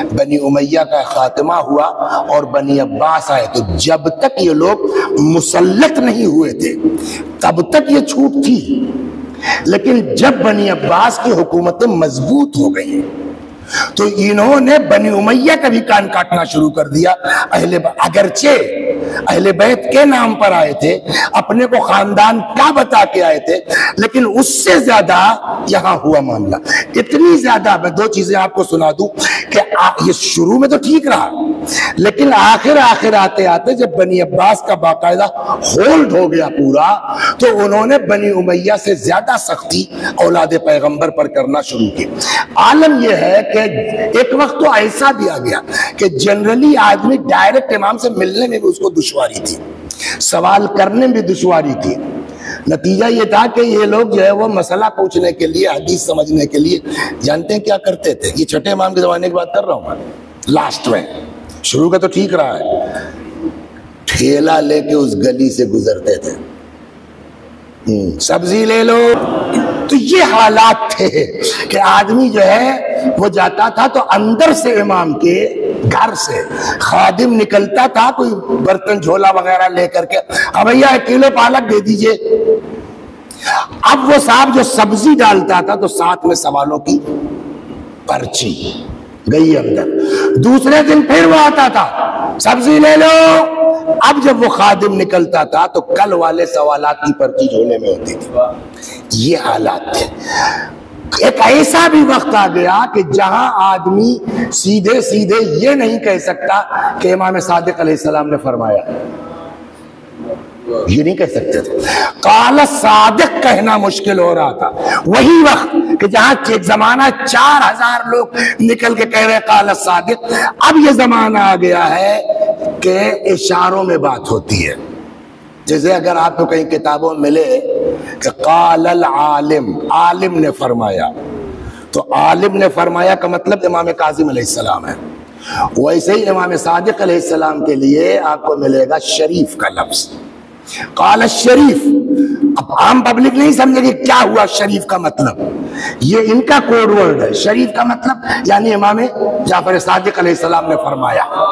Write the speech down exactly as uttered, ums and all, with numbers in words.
بنی امیہ کا خاتمہ ہوا اور بنی عباس آئے، تو جب تک یہ لوگ مسلط نہیں ہوئے تھے تب تک یہ چھوٹ تھی، لیکن جب بنی عباس کی حکومتیں مضبوط ہو گئی تو انہوں نے بنی امیہ کا بھی کان کاٹنا شروع کر دیا۔ اہل اگرچہ اہل بیت کے نام پر آئے تھے، اپنے کو خاندان کا بتا کے آئے تھے، لیکن اس سے زیادہ یہاں ہوا معاملہ اتنی زیادہ۔ میں دو چیزیں آپ کو سنا دوں کہ یہ شروع میں تو ٹھیک رہا، لیکن آخر آخر آتے آتے جب بنی عباس کا باقاعدہ ہولڈ ہو گیا پورا، تو انہوں نے بنی امیہ سے زیادہ سختی اولاد پیغمبر پر کرنا شروع کی۔ عالم یہ ہے کہ ایک وقت تو ایسا بھی آ گیا کہ جنرلی آدمی ڈائریکٹ امام سے ملنے میں بھی اس کو دشواری تھی، سوال کرنے میں بھی دشواری تھی۔ نتیجہ یہ تھا کہ یہ لوگ جو ہے وہ مسئلہ پوچھنے کے لیے، حدیث سمجھنے کے لیے جانتے ہیں کیا کرتے تھے؟ یہ چھٹے امام کے زمانے کی بات کر رہا ہوں میں، لاسٹ میں، شروع کا تو ٹھیک رہا ہے، ٹھیلا لے کے اس گلی سے گزرتے تھے، سبزی لے لو۔ تو یہ حالات تھے کہ آدمی جو ہے وہ جاتا تھا تو اندر سے امام کے گھر سے خادم نکلتا تھا کوئی برتن جھولا وغیرہ لے کر کے، اب بھیا ایک کلو پالک دے دیجئے۔ اب وہ صاحب جو سبزی ڈالتا تھا تو ساتھ میں سوالوں کی پرچی گئی اندر، دوسرے دن پھر وہ آتا تھا، سبزی لے لو۔ اب جب وہ خادم نکلتا تھا تو کل والے سوالات کی پرچی جھولے میں ہوتی تھی۔ یہ حالات تھے۔ ایک ایسا بھی وقت آ گیا کہ جہاں آدمی سیدھے سیدھے یہ نہیں کہہ سکتا کہ امام صادق علیہ السلام نے فرمایا، یہ نہیں کہہ سکتے تھے، قال صادق کہنا مشکل ہو رہا تھا۔ وہی وقت کہ جہاں ایک زمانہ چار ہزار لوگ نکل کے کہہ رہے قال صادق، اب یہ زمانہ آ گیا ہے کہ اشاروں میں بات ہوتی ہے۔ جیسے اگر آپ کو کہیں کتابوں میں ملے کہ قال العالم، عالم نے فرمایا، تو عالم نے فرمایا کا مطلب امام کاظم علیہ السلام ہے۔ ویسے ہی امام صادق علیہ السلام کے لیے آپ کو ملے گا شریف کا لفظ، قال الشریف۔ اب عام پبلک نہیں سمجھے گی کیا ہوا شریف کا مطلب، یہ ان کا کوڈ ورڈ ہے۔ شریف کا مطلب یعنی امام جعفر صادق علیہ السلام نے فرمایا۔